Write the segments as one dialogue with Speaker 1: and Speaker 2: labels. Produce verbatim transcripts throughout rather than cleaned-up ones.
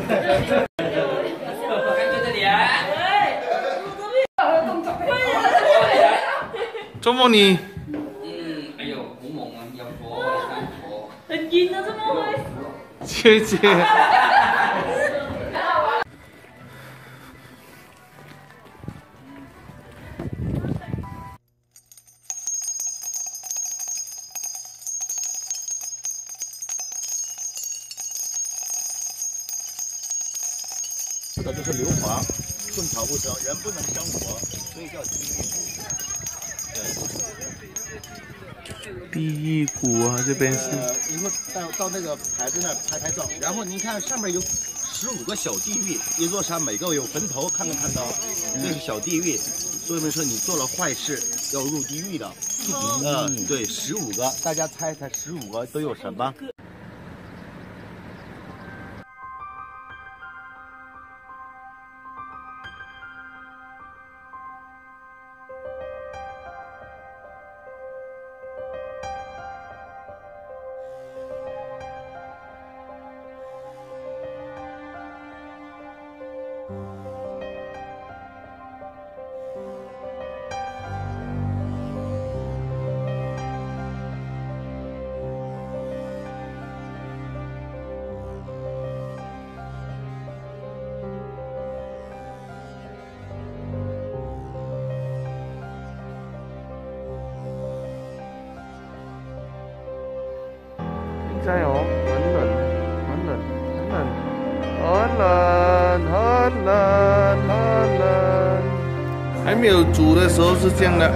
Speaker 1: 这里啊！
Speaker 2: 周梦你，
Speaker 1: 嗯，哎呦，好忙啊，又火又生火。
Speaker 3: 很熱啊，怎麼會？
Speaker 2: 姐姐。
Speaker 4: 这个就是硫磺，寸草不生，人不能生火，所以叫地狱谷。对。
Speaker 2: 地狱谷啊，这边是。
Speaker 4: 呃，以后到到那个牌子那儿拍拍照，然后您看上面有十五个小地狱，一座山每个有坟头，看没看到？这是小地狱，所以说你做了坏事要入地狱的。嗯，对，十五个，大家猜猜十五个都有什么？
Speaker 2: 加油，很冷，很冷，很冷，很冷，很冷，很冷。还没有煮的时候是这样的。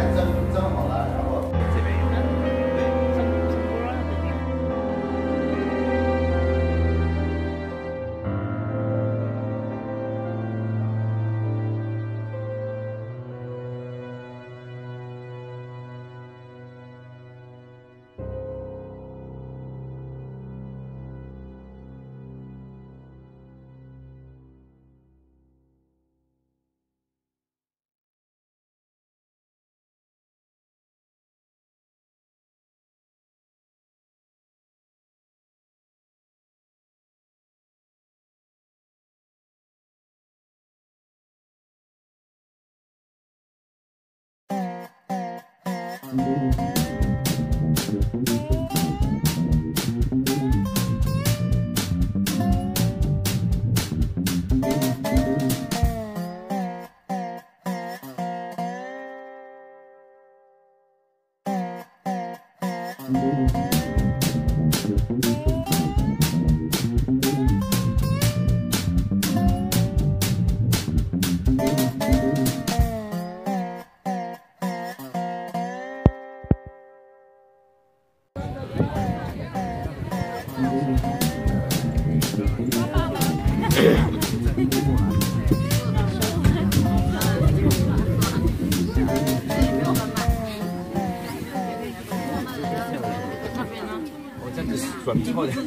Speaker 4: 转错的。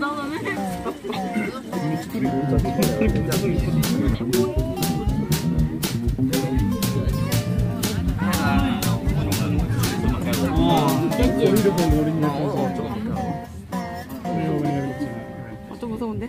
Speaker 3: 어, 좀 무서운데?